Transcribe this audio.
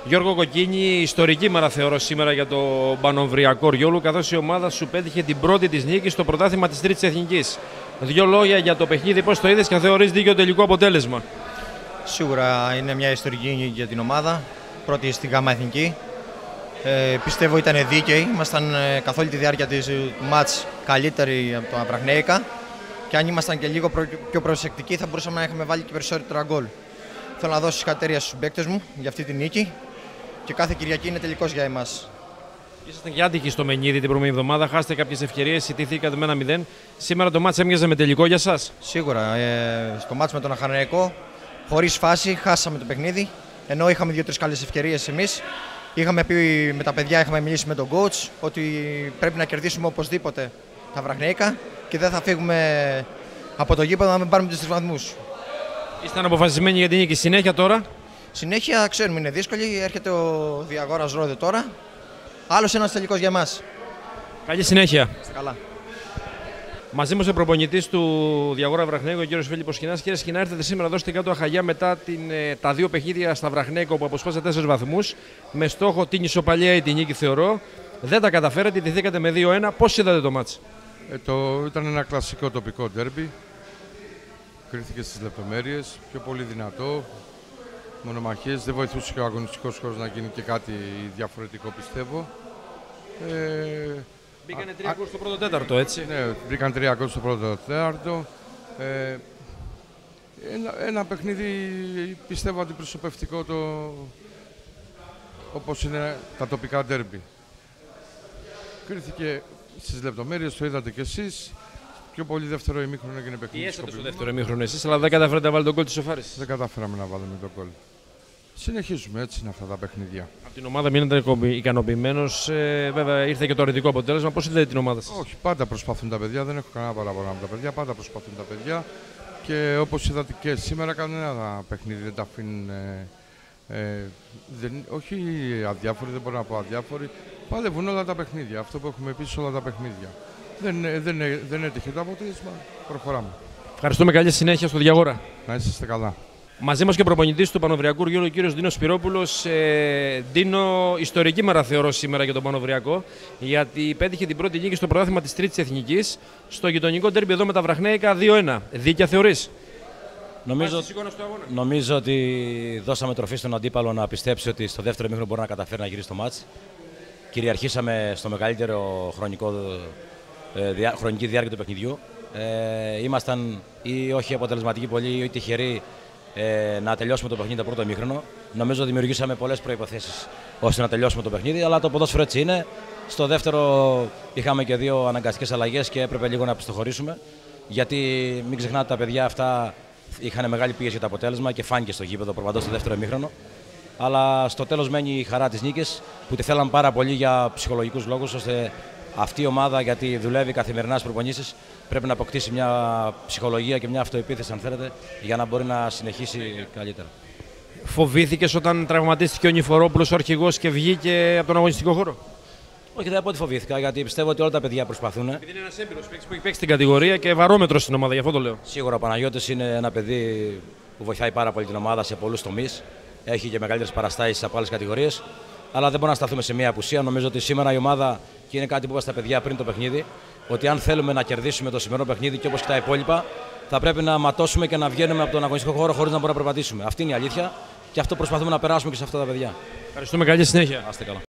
Γιώργο Κοκκίνη, ιστορική μέρα θεωρώ σήμερα για το Πανομβριακό Ριόλου, καθώς η ομάδα σου πέτυχε την πρώτη της νίκη στο πρωτάθλημα της Τρίτης Εθνικής. Δύο λόγια για το παιχνίδι, πώς το είδες και αν θεωρείς δίκαιο τελικό αποτέλεσμα? Σίγουρα είναι μια ιστορική νίκη για την ομάδα, πρώτη στη ΓΑΜΑ Εθνική. Πιστεύω ήταν δίκαιοι, ήμασταν καθ' όλη τη διάρκεια του μάτς καλύτεροι από το Αβραχνέικα και αν ήμασταν και λίγο πιο προσεκτικοί θα μπορούσαμε να έχουμε βάλει και περισσότερα γκολ. Θέλω να δώσω συγχαρητήρια στους παίκτες μου για αυτή τη νίκη και κάθε Κυριακή είναι τελικός για εμάς. Ήσασταν και άτυχοι στο Μενίδη την προηγούμενη εβδομάδα, χάσετε κάποιες ευκαιρίες, ιτηθήκατε με 1-0. Σήμερα το μάτς έμοιαζε με τελικό για σας? Σίγουρα. Στο μάτς με τον Αχαναϊκό, χωρίς φάση, χάσαμε το παιχνίδι. Ενώ είχαμε 2-3 καλές ευκαιρίες εμείς. Είχαμε πει με τα παιδιά, είχαμε μιλήσει με τον coach ότι πρέπει να κερδίσουμε οπωσδήποτε τα Βραχνέικα και δεν θα φύγουμε από το γήπεδο να μην πάρουμε τους 3 βαθμούς. Ήσταν αποφασισμένοι για την νίκη. Συνέχεια τώρα? Συνέχεια ξέρουμε είναι δύσκολη. Έρχεται ο Διαγόρας Ρόδε τώρα. Άλλος ένας τελικός για εμάς. Καλή συνέχεια. Είστε καλά. Μαζί μας ο προπονητής του Διαγόρα Βραχνέικο, ο κ. Φίλιππος Σκινάς. Κύριε Σκινά, ήρθατε σήμερα εδώ στην κάτω Αχαγιά μετά τα δύο παιχνίδια στα Βραχνέικο που αποσπάσατε 4 βαθμούς. Με στόχο την ισοπαλία ή την νίκη, θεωρώ. Δεν τα καταφέρατε, ιτηθήκατε με 2-1. Πώς είδατε το μάτς? Ήταν ένα κλασικό τοπικό ντέρμπι. Κρίθηκε στις λεπτομέρειες, πιο πολύ δυνατό. Μονομαχίες, δεν βοηθούσε και ο αγωνιστικός χώρος να γίνει και κάτι διαφορετικό, πιστεύω. Μπήκανε 3 γκολ στο πρώτο τέταρτο, έτσι. Ναι, μπήκαν 3 γκολ στο πρώτο τέταρτο. Ένα παιχνίδι, πιστεύω, αντιπροσωπευτικό όπως είναι τα τοπικά ντέρμπι. Κρίθηκε στις λεπτομέρειες, το είδατε κι εσείς. Πιο πολύ δεύτερο ημίχρονο έγινε παιχνίδι. Πιέσατε στο δεύτερο ημίχρονο εσείς, αλλά δεν καταφέρατε να βάλετε τον γκολ της ισοφάρισης. Δεν καταφέραμε να βάλουμε τον γκολ. Συνεχίζουμε, έτσι είναι αυτά τα παιχνίδια. Από την ομάδα μείνετε ικανοποιημένος. Βέβαια ήρθε και το αρνητικό αποτέλεσμα. Πώς είδατε την ομάδα σας? Όχι, πάντα προσπαθούν τα παιδιά. Δεν έχω κανένα παράπονο από τα παιδιά. Πάντα προσπαθούν τα παιδιά. Και όπως είδατε και σήμερα, κανένα παιχνίδι δεν τα αφήνουν. Όχι αδιάφοροι, δεν μπορώ να πω αδιάφοροι. Παλεύουν όλα τα παιχνίδια. Αυτό που έχουμε πει σε όλα τα παιχνίδια. Δεν έτυχε το αποτέλεσμα. Προχωράμε. Ευχαριστούμε, καλή συνέχεια στο Διαγόρα. Να είστε καλά. Μαζί μας και ο προπονητής του Πανομβριακού Ριόλου, ο κύριος Δίνος Σπυρόπουλος. Δίνω, ιστορική μέρα θεωρώ σήμερα για τον Πανομβριακό, γιατί πέτυχε την πρώτη νίκη στο πρωτάθλημα της Τρίτης Εθνικής, στο γειτονικό ντέρμπι εδώ με τα Βραχνέικα 2-1. Δίκαια θεωρείς? Νομίζω ότι δώσαμε τροφή στον αντίπαλο να πιστέψει ότι στο δεύτερο ημίχρονο μπορεί να καταφέρει να γυρίσει το μάτς. Κυριαρχήσαμε στο μεγαλύτερο χρονική διάρκεια του παιχνιδιού. Ήμασταν ή όχι αποτελεσματικοί πολύ ή τυχεροί να τελειώσουμε το παιχνίδι το πρώτο ημίχρονο. Νομίζω ότι δημιουργήσαμε πολλές προϋποθέσεις ώστε να τελειώσουμε το παιχνίδι, αλλά το ποδόσφαιρο έτσι είναι. Στο δεύτερο είχαμε και 2 αναγκαστικές αλλαγές και έπρεπε λίγο να πιστοχωρήσουμε. Γιατί μην ξεχνάτε, τα παιδιά αυτά είχαν μεγάλη πίεση για το αποτέλεσμα και φάνηκε στο γήπεδο προπαντός στο δεύτερο ημίχρονο. Αλλά στο τέλος μένει η χαρά της νίκης που τη θέλαμε πάρα πολύ για ψυχολογικούς λόγους, ώστε αυτή η ομάδα, γιατί δουλεύει καθημερινά στις προπονήσεις, πρέπει να αποκτήσει μια ψυχολογία και μια αυτοεπίθεση, αν θέλετε, για να μπορεί να συνεχίσει καλύτερα. Φοβήθηκες όταν τραυματίστηκε ο Νηφορόπουλος, ο αρχηγός, και βγήκε από τον αγωνιστικό χώρο? Όχι, δεν πω ότι φοβήθηκα, γιατί πιστεύω ότι όλα τα παιδιά προσπαθούν. Επειδή είναι ένας έμπειρος παίκτης που έχει παίξει την κατηγορία και βαρόμετρο στην ομάδα, γι' αυτό το λέω. Σίγουρα ο Παναγιώτης είναι ένα παιδί που βοηθάει πάρα πολύ την ομάδα σε πολλούς τομείς. Έχει και μεγαλύτερες παραστάσεις από άλλες κατηγορίες. Αλλά δεν μπορούμε να σταθούμε σε μια απουσία. Νομίζω ότι σήμερα η ομάδα, και είναι κάτι που είπα στα παιδιά πριν το παιχνίδι, ότι αν θέλουμε να κερδίσουμε το σημερινό παιχνίδι και όπως και τα υπόλοιπα, θα πρέπει να ματώσουμε και να βγαίνουμε από τον αγωνιστικό χώρο χωρίς να μπορούμε να περπατήσουμε. Αυτή είναι η αλήθεια και αυτό προσπαθούμε να περάσουμε και σε αυτά τα παιδιά. Ευχαριστούμε, καλή συνέχεια. Να είστε καλά.